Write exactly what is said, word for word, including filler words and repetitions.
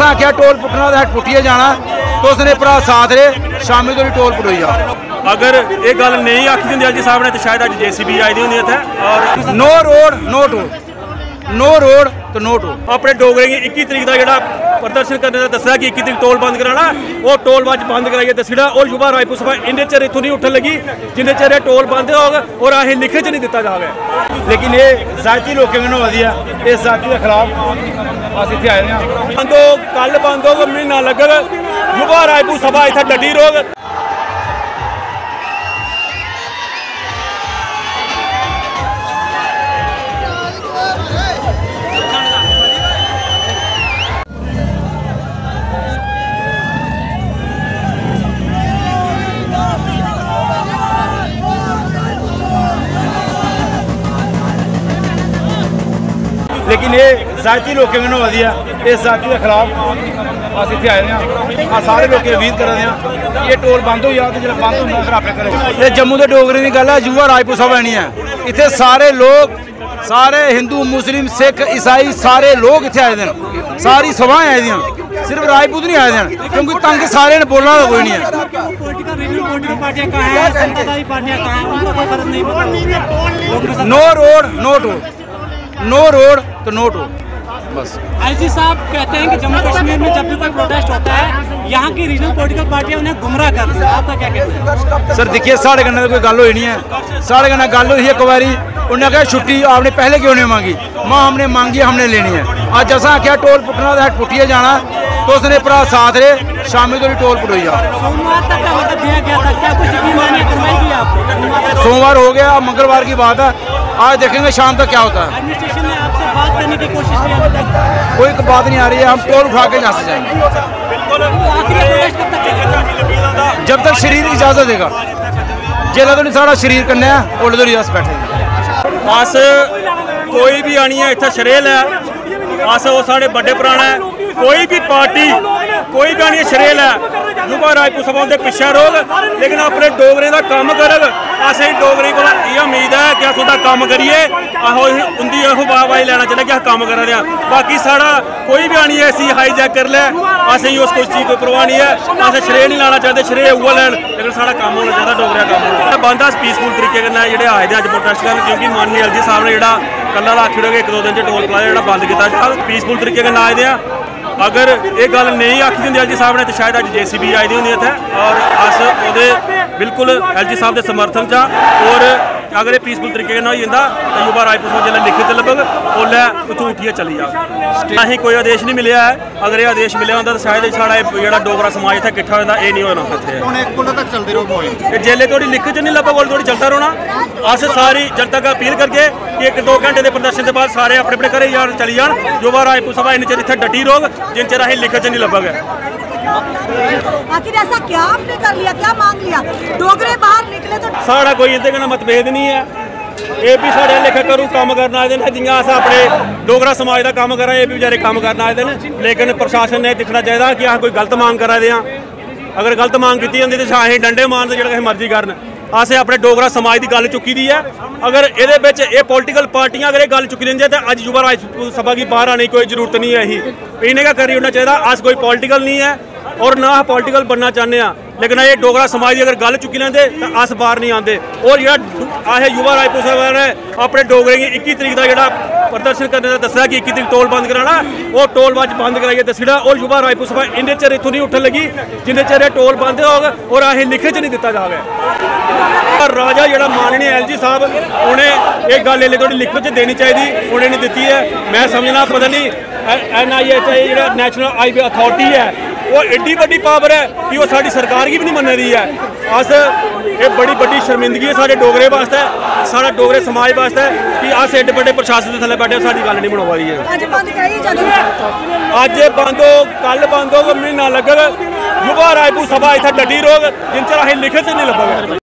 असा आख्या टोल पुट्टना तो पुट्टिए जाना तो उसने भरा साथ रहे शामी तो टोल पुटोई जा। अगर ये गल नहीं आखी होंगी एल जी साहब ने तो शायद अज जे सी बी आई दी होंगी इत्थे। और no road no toll, no road तो नो टोल। अपने डोगरे की इक्की तरीक का जो प्रदर्शन करने का दसा कि इक्की तरीक टोल बंद कराना, वो टोल बज बंद कराइए दसड़ा। और युवा रायपुर सभा इन्ने चिर इतों नहीं उठन लगी जिन्ने चिर टोल बंद होगा और असें लिखे च नहीं दिता जाएगा। लेकिन ये जाति लोगों को वधिया इस जाति के खिलाफ अस इत्थे आए हैं। बंद हो कल बंद हो महीना लगेगा, युवा रायपुर सभा इत्थे डटी रोग। लेकिन ये जाति लोगों को वधिया इस जाति के खिलाफ अस इत्थे आए हैं। सारे लोग उम्मीद कर रहे हैं कि ये टोल बंद हो जाए तो जो बंद होगा फिर अपने घरें। ये जम्मू के डोगरे की गल है, युवा रायपुर सभा नहीं है। इतने सारे लोग सारे हिंदू मुस्लिम सिख ईसाई सारे लोग इतने आए हैं, सारी सभाएं आई दी, सिर्फ राजपूत नहीं आए हैं क्योंकि तंग सारे ने बोलना तो कोई नहीं है। No road no toll, no road तो नो टोल बस। आई जी साहब कहते हैं कि जम्मू कश्मीर में जब भी कोई प्रोटेस्ट होता है यहाँ की रीजनल पॉलिटिकल पार्टियां उन्हें गुमराह कर रही है, आपका क्या कहना है? सर देखिए साढ़े कन्ने कोई गल हुई नहीं है। साढ़े कन्ने गल हुई एक बारी, उन्हें कहा छुट्टी आपने पहले क्यों नहीं मांगी? माँ हमने मांगी, हमने लेनी है। आज असा आख्या टोल पुट्टना तो पुट्टिए जाना तो उसने भरा साथ रहे शामी तो टोल पुटोई जा। सोमवार तक का वक्त दिया गया था, क्या कुछ यकीन करवाई गई आपको? सोमवार हो गया, मंगलवार की बात है, आज देखेंगे शाम तक क्या होता है। एडमिनिस्ट्रेशन ने आपसे बात करने की कोशिश की अभी तक? कोई बात नहीं आ रही है, हम टोल उठा के यहाँ से जाएंगे जब तक शरीर इजाजत देगा। जेला तो नहीं सारा शरीर करने ओले तो अस बैठे बस कोई भी आनी है इतना शरेल है, अस वो साढ़े बड़े पुराना है। कोई भी पार्टी कोई भी आनी है शरेल है, युवा रायपुर सभा के पिछे रोग लेकिन अपने डोगरे का काम करग। असें डोगरे को ये उम्मीद है कि अस उनका काम करिए, आहो उनकी यहो वाहवाही लेना चाहिए कि अस काम करा रहे हैं। बाकी सारा कोई भी आनी है ऐसी हाईजैक कर ले, असें उस कोई चीज़ कोई परवाह नहीं है। असें श्रेय नहीं लाना चाहते, श्रेय उआ लैन, लेकिन सारा काम होना चाहिए डोगरा काम बंद अस पीसफुल तरीके जो आए थे अज प्रोटेस्ट करन, क्योंकि माननीय एल जी साहब ने जो कल आखी कि एक दो दिन टोल प्लाजा जो बंद किया पीसफुल तरीके आए थे। अगर ये गल नहीं आखी होंगी एल जी साहब ने तो शायद अज जे सी बी आई दी होंगी इत्थे। और अस वो बिल्कुल एल जी साहब के समर्थन चा। और अगर ये पीसफुल तरीके हो जाता तो युवा रायपुर सभा जो लिखित लभग ओल्लै उतों उठिए चली जाए। अहीं कोई आदेश नहीं मिले है, अगर ये आदेश मिले होंगे तो शायद साढ़ा जो डोगरा समाज इतना किट्ठा होता ये नहीं होना इतने। जेल्ले थोड़ी लिखित नहीं लभग ओल्ले थोड़ी चलता रौना। अस सारी जनता का अपील करके कि एक दो घंटे के प्रदर्शन के बाद सारे अपने अपने घरें जान चली जान। युवा रायपुर सभा इन्ने चिर इत्थे डटी रोग जिन चिर असीं लिखित नहीं लभग। आखिर ऐसा क्या आपने कर लिया, क्या मांग लिया? डोगरे बाहर निकले तो साढ़ा कोई इहदे कन्नै मतभेद नहीं है। ये भी साढ़े लेखा करूँ काम करना आए हैं, जियां अस अपने डोगरा समाज का काम करा, ये भी बेचारे काम करना आए हैं। लेकिन प्रशासन ने दिखना चाहिए कि अस कोई गलत मांग करा दे। अगर गलत मांग की होंगी तो असीं डंडे मारन जो मर्जी करन। असें अपने डोगरा समाज की गल चुकी दी है। अगर ये पॉलिटिकल पार्टियां अगर ये गल चुकी लेंदियां तो अज युवा रायपुर सभा की बाहर आने की कोई जरूरत नहीं है। ही इन्हें क्या करी होना चाहिए। अस कोई पॉलिटिकल नहीं है और ना पॉलिटिकल बनना चाहते हैं, लेकिन ये डोगरा समाज की अगर गल चुकी लेंदे तो अस बाहर नहीं आते। और जो युवा रायपुर सभा ने अपने डोगरे की इक्की तरीक का जो प्रदर्शन करने का दसा कि इक्की तरीक टोल बंद कराना, वो टोल बज बंद कराइए दसड़ा। और युवा रायपुर सभा इन्ने चिर इतों नहीं उठन लगी जिन्ने चिर टोल बंद होगा और असें लिखे च नहीं दिता जाएगा। राजा जो माननीय एल जी साहब उन्हें एक गल एल्ले थोड़ी लिखत च देनी चाहिए, उन्हें नहीं दी है। मैं समझना पता नहीं एन आई एच आई जो नैशनल हाईवे अथॉरिटी है वो एड्डी बड़ी पावर है कि वो साड़ी सरकार की भी नहीं मन रही है। अस ये बड़ी बड़ी शर्मिंदगी है साढ़े डोगरे वास्ते, साढ़ा डोगरे समाज वास्ते कि अस एड्डे बड़े प्रशासन के थले बैठे साड़ी गल नहीं बनवा रही है। अज बंद हो कल बंद हो महीना लगेगा, युवा रायपुर सभा इत्थे डटी रोग जिन चिर असीं लिखित नहीं लभग।